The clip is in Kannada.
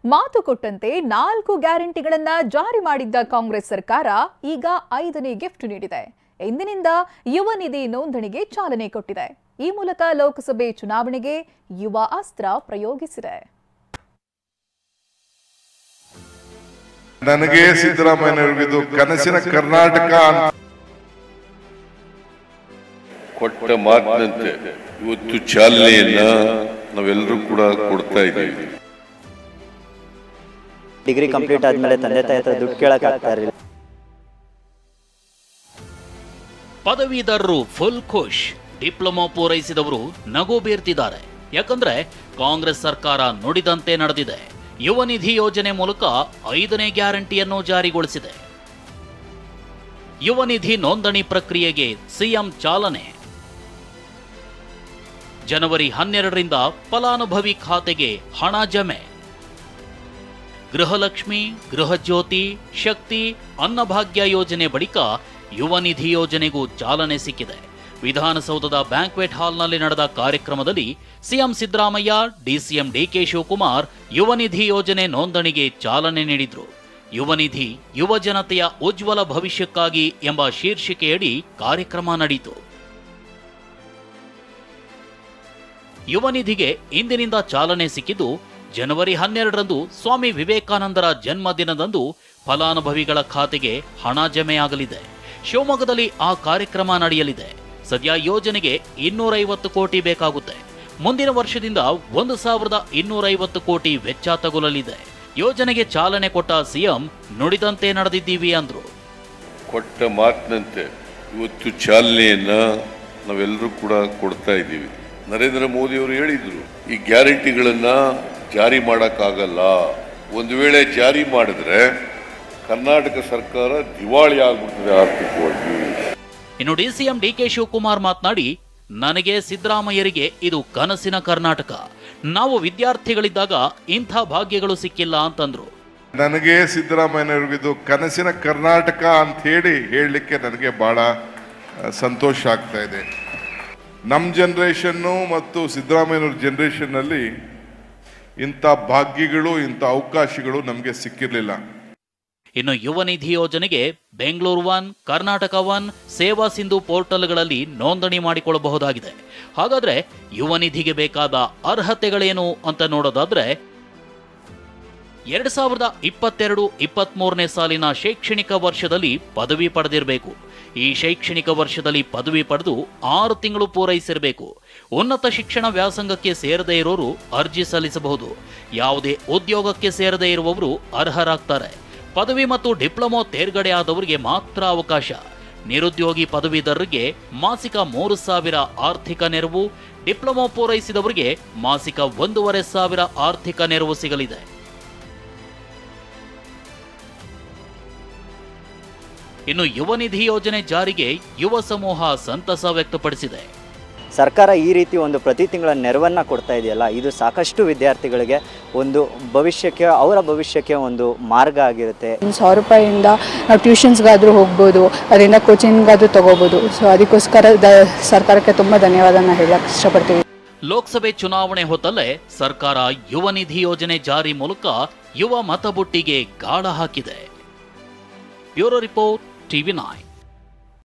ಮಾತು ಕೊಟ್ಟಂತೆ 4 ಗ್ಯಾರಂಟಿಗಳನ್ನ ಜಾರಿ ಮಾಡಿದ್ದ ಕಾಂಗ್ರೆಸ್ ಸರ್ಕಾರ ಈಗ 5ನೇ ಗಿಫ್ಟ್ ನೀಡಿದೆ. ಇಂದಿನಿಂದ ಯುವ ನಿಧಿ ನೋಂದಣಿಗೆ ಚಾಲನೆ ಕೊಟ್ಟಿದೆ. ಈ ಮೂಲಕ ಲೋಕಸಭೆ ಚುನಾವಣೆಗೆ ಯುವ ಅಸ್ತ್ರ ಪ್ರಯೋಗಿಸಿದೆ. ನನಗೆ ಸಿದ್ದರಾಮಯ್ಯನವರಿಗಿದು ಕನಸಿನ ಕರ್ನಾಟಕ ಕೊಟ್ಟ ಮಾತಿನಂತೆ ಇವತ್ತು ಚಾಲನೆಯನ್ನ ನಾವೆಲ್ಲರೂ ಕೂಡ ಕೊಡ್ತಾ ಇದ್ದೀವಿ. ಡಿಗ್ರಿ ಕಂಪ್ಲೀಟ್ ಆದ್ಮೇಲೆ ತಂದೆ ತಾಯಿ ಹತ್ರ ದುಡ್ಡು ಕೇಳಕ್ ಆಗ್ತಾ ಇರಲಿಲ್ಲ. ಪದವೀಧರರು ಫುಲ್ ಖುಷ್. ಡಿಪ್ಲೊಮಾ ಪೂರೈಸಿದವರು ನಗು ಬೀರ್ತಿದ್ದಾರೆ. ಯಾಕಂದ್ರೆ ಕಾಂಗ್ರೆಸ್ ಸರ್ಕಾರ ನುಡಿದಂತೆ ನಡೆದಿದೆ. ಯುವ ನಿಧಿ ಯೋಜನೆ ಮೂಲಕ 5ನೇ ಗ್ಯಾರಂಟಿಯನ್ನು ಜಾರಿಗೊಳಿಸಿದೆ. ಯುವ ನಿಧಿ ನೋಂದಣಿ ಪ್ರಕ್ರಿಯೆಗೆ ಸಿಎಂ ಚಾಲನೆ. ಜನವರಿ 12ರಿಂದ ಫಲಾನುಭವಿ ಖಾತೆಗೆ ಹಣ ಜಮೆ. ಗೃಹಲಕ್ಷ್ಮಿ, ಗೃಹಜ್ಯೋತಿ, ಶಕ್ತಿ, ಅನ್ನಭಾಗ್ಯ ಯೋಜನೆ ಬಳಿಕ ಯುವ ನಿಧಿ ಯೋಜನೆಗೂ ಚಾಲನೆ ಸಿಕ್ಕಿದೆ. ವಿಧಾನಸೌಧದ ಬ್ಯಾಂಕ್ವೆಟ್ ಹಾಲ್ನಲ್ಲಿ ನಡೆದ ಕಾರ್ಯಕ್ರಮದಲ್ಲಿ CM Siddaramaiah, DCM D K Shivakumar Yuva Nidhi ಯೋಜನೆ ನೋಂದಣಿಗೆ ಚಾಲನೆ ನೀಡಿದ್ರು. ಯುವ ನಿಧಿ ಯುವ ಜನತೆಯ ಉಜ್ವಲ ಭವಿಷ್ಯಕ್ಕಾಗಿ ಎಂಬ ಶೀರ್ಷಿಕೆಯಡಿ ಕಾರ್ಯಕ್ರಮ ನಡೆಯಿತು. ಯುವ ನಿಧಿಗೆ ಇಂದಿನಿಂದ ಚಾಲನೆ ಸಿಕ್ಕಿದ್ದು, ಜನವರಿ 12ರಂದು ಸ್ವಾಮಿ ವಿವೇಕಾನಂದರ ಜನ್ಮದಿನದಂದು ಫಲಾನುಭವಿಗಳ ಖಾತೆಗೆ ಹಣ ಜಮೆಯಾಗಲಿದೆ. ಶಿವಮೊಗ್ಗದಲ್ಲಿ ಆ ಕಾರ್ಯಕ್ರಮ ನಡೆಯಲಿದೆ. ಸದ್ಯ ಯೋಜನೆಗೆ 250 ಕೋಟಿ ಬೇಕಾಗುತ್ತೆ. ಮುಂದಿನ ವರ್ಷದಿಂದ 1250 ಕೋಟಿ ವೆಚ್ಚ ತಗುಲಲಿದೆ. ಯೋಜನೆಗೆ ಚಾಲನೆ ಕೊಟ್ಟ ಸಿಎಂ ನುಡಿದಂತೆ ನಡೆದಿದ್ದೀವಿ ಅಂದ್ರು. ಕೊಟ್ಟ ಮಾತಿನಂತೆ ಇವತ್ತು ಚಾಲನೆಯನ್ನ ನಾವೆಲ್ಲರೂ ಕೂಡ ಕೊಡ್ತಾ ಇದ್ದೀವಿ. ನರೇಂದ್ರ ಮೋದಿ ಅವರು ಹೇಳಿದ್ರು, ಈ ಗ್ಯಾರಂಟಿಗಳನ್ನ ಜಾರಿ ಮಾಡಕ್ಕಾಗಲ್ಲ. ಒಂದು ವೇಳೆ ಜಾರಿ ಮಾಡಿದ್ರೆ ಕರ್ನಾಟಕ ಸರ್ಕಾರ ದಿವಾಳಿ ಆಗ್ಬಿಡ್ತದೆ ಆರ್ಥಿಕವಾಗಿ. ಇನ್ನು ಡಿಸಿಎಂ ಡಿಕೆ ಶಿವಕುಮಾರ್ ಮಾತನಾಡಿ, ನನಗೆ ಸಿದ್ದರಾಮಯ್ಯರಿಗೆ ಇದು ಕನಸಿನ ಕರ್ನಾಟಕ. ನಾವು ವಿದ್ಯಾರ್ಥಿಗಳಿದ್ದಾಗ ಇಂಥ ಭಾಗ್ಯಗಳು ಸಿಕ್ಕಿಲ್ಲ ಅಂತಂದ್ರು. ನನಗೆ ಸಿದ್ದರಾಮಯ್ಯನವರಿಗಿದು ಕನಸಿನ ಕರ್ನಾಟಕ ಅಂತ ಹೇಳಲಿಕ್ಕೆ ನನಗೆ ಬಹಳ ಸಂತೋಷ ಆಗ್ತಾ ಇದೆ. ನಮ್ಮ ಜನರೇಷನ್ನು ಮತ್ತು ಸಿದ್ದರಾಮಯ್ಯನವ್ರ ಜನರೇಷನ್ನಲ್ಲಿ ಇಂಥ ಭಾಗ್ಯಗಳು, ಇಂಥ ಅವಕಾಶಗಳು ನಮಗೆ ಸಿಕ್ಕಿರಲಿಲ್ಲ. ಇನ್ನು ಯುವ ನಿಧಿ ಯೋಜನೆಗೆ ಬೆಂಗಳೂರು 1, ಕರ್ನಾಟಕ 1, ಸೇವಾ ಸಿಂಧು ಪೋರ್ಟಲ್ಗಳಲ್ಲಿ ನೋಂದಣಿ ಮಾಡಿಕೊಳ್ಳಬಹುದಾಗಿದೆ. ಹಾಗಾದ್ರೆ ಯುವ ನಿಧಿಗೆ ಬೇಕಾದ ಅರ್ಹತೆಗಳೇನು ಅಂತ ನೋಡೋದಾದ್ರೆ, 2022-23ನೇ ಸಾಲಿನ ಶೈಕ್ಷಣಿಕ ವರ್ಷದಲ್ಲಿ ಪದವಿ ಪಡೆದಿರಬೇಕು. ಈ ಶೈಕ್ಷಣಿಕ ವರ್ಷದಲ್ಲಿ ಪದವಿ ಪಡೆದು 6 ತಿಂಗಳು ಪೂರೈಸಿರಬೇಕು. ಉನ್ನತ ಶಿಕ್ಷಣ ವ್ಯಾಸಂಗಕ್ಕೆ ಸೇರದೇ ಇರೋರು ಅರ್ಜಿ ಸಲ್ಲಿಸಬಹುದು. ಯಾವುದೇ ಉದ್ಯೋಗಕ್ಕೆ ಸೇರದೇ ಇರುವವರು ಅರ್ಹರಾಗ್ತಾರೆ. ಪದವಿ ಮತ್ತು ಡಿಪ್ಲೊಮಾ ತೇರ್ಗಡೆ ಆದವರಿಗೆ ಮಾತ್ರ ಅವಕಾಶ. ನಿರುದ್ಯೋಗಿ ಪದವೀಧರರಿಗೆ ಮಾಸಿಕ 3,000 ಆರ್ಥಿಕ ನೆರವು, ಡಿಪ್ಲೊಮಾ ಪೂರೈಸಿದವರಿಗೆ ಮಾಸಿಕ 1,500 ಆರ್ಥಿಕ ನೆರವು ಸಿಗಲಿದೆ. ಇನ್ನು ಯುವ ನಿಧಿ ಯೋಜನೆ ಜಾರಿಗೆ ಯುವ ಸಮೂಹ ಸಂತಸ ವ್ಯಕ್ತಪಡಿಸಿದೆ. ಸರ್ಕಾರ ಈ ರೀತಿ ಒಂದು ಪ್ರತಿ ತಿಂಗಳ ನೆರವನ್ನ ಕೊಡ್ತಾ ಇದೆಯಲ್ಲ, ಇದು ಸಾಕಷ್ಟು ವಿದ್ಯಾರ್ಥಿಗಳಿಗೆ ಒಂದು ಭವಿಷ್ಯಕ್ಕೆ, ಅವರ ಭವಿಷ್ಯಕ್ಕೆ ಒಂದು ಮಾರ್ಗ ಆಗಿರುತ್ತೆ. 1,000 ರೂಪಾಯಿಯಿಂದ ನಾವು ಟ್ಯೂಷನ್ಸ್ಗಾದರೂ ಹೋಗ್ಬೋದು, ಅದರಿಂದ ಕೋಚಿಂಗ್ಗಾದರೂ ತಗೋಬೋದು. ಸೊ ಅದಕ್ಕೋಸ್ಕರ ಸರ್ಕಾರಕ್ಕೆ ತುಂಬ ಧನ್ಯವಾದನ ಹೇಳಕ್ಕೆ ಇಷ್ಟಪಡ್ತೀವಿ. ಲೋಕಸಭೆ ಚುನಾವಣೆ ಹೊತ್ತಲ್ಲೇ ಸರ್ಕಾರ ಯುವ ನಿಧಿ ಯೋಜನೆ ಜಾರಿ ಮೂಲಕ ಯುವ ಮತಬುಟ್ಟಿಗೆ ಗಾಳ ಹಾಕಿದೆ. Bureau report, TV9.